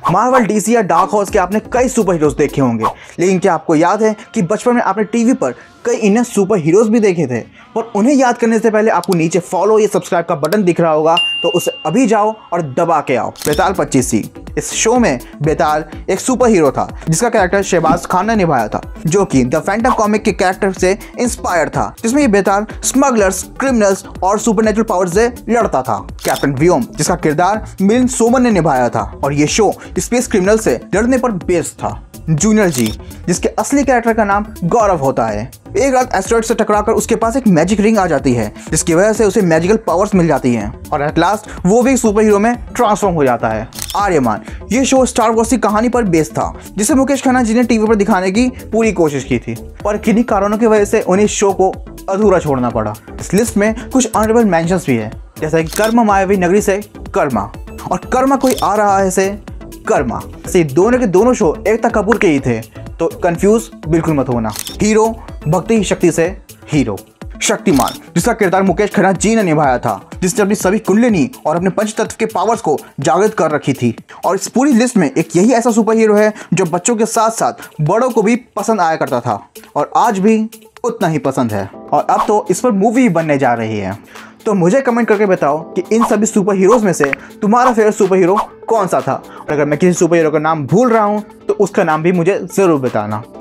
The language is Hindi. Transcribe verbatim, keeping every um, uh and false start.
मार्वल, डीसी या डार्क हॉर्स के आपने कई सुपर हीरोज देखे होंगे, लेकिन क्या आपको याद है कि बचपन में आपने टीवी पर कई इन्हें सुपर हीरोज भी देखे थे? पर उन्हें याद करने से पहले आपको नीचे फॉलो या सब्सक्राइब का बटन दिख रहा होगा, तो उसे अभी जाओ और दबा के आओ। बेताल पच्चीस सी। इस शो में बेताल एक सुपर हीरो था जिसका कैरेक्टर शहबाज खान ने निभाया था, जो कि द फैंटम कॉमिक के कैरेक्टर से इंस्पायर्ड था, जिसमें ये बेताल स्मगलर्स, क्रिमिनल्स और सुपरनेचुरल पावर्स से लड़ता था। कैप्टन व्योम, जिसका किरदार मिलिंद सोमन ने निभाया था, और ये शो स्पेस क्रिमिनल से लड़ने पर बेस्ड था। जूनियर जी, जिसके असली कैरेक्टर का नाम गौरव होता है, एक रात एस्टेरॉइड से टकराकर उसके पास एक मैजिक रिंग आ जाती है, जिसकी वजह से उसे मैजिकल पावर्स मिल जाती हैं और एट लास्ट वो भी सुपर हीरो में ट्रांसफॉर्म हो जाता है। आर्यमान, ये शो स्टार वॉर्स की कहानी पर बेस्ड था, जिसे मुकेश खन्ना जी ने टीवी पर दिखाने की पूरी कोशिश की थी, पर किन्हीं कारणों की वजह से उन्हें शो को अधूरा छोड़ना पड़ा। इस लिस्ट में कुछ ऑनरेबल मेंशंस भी है, जैसे कर्मा मायावी नगरी से कर्मा, और कर्मा कोई आ रहा है से कर्मा। से दोनों के दोनों शो एकता कपूर के ही थे, तो कंफ्यूज बिल्कुल मत होना। हीरो भक्ति शक्ति से हीरो। शक्तिमान, जिसका किरदार मुकेश खन्ना जी ने निभाया था, जिसने अपनी सभी कुंडलिनी और अपने पंचतत्व के पावर्स को जागृत कर रखी थी। और इस पूरी लिस्ट में एक यही ऐसा सुपर हीरो है जो बच्चों के साथ साथ बड़ों को भी पसंद आया करता था, और आज भी उतना ही पसंद है, और अब तो इस पर मूवी बनने जा रही है। तो मुझे कमेंट करके बताओ कि इन सभी सुपर हीरोज में से तुम्हारा फेवरेट सुपर हीरो कौन सा था, और अगर मैं किसी सुपर हीरो का नाम भूल रहा हूँ तो उसका नाम भी मुझे ज़रूर बताना।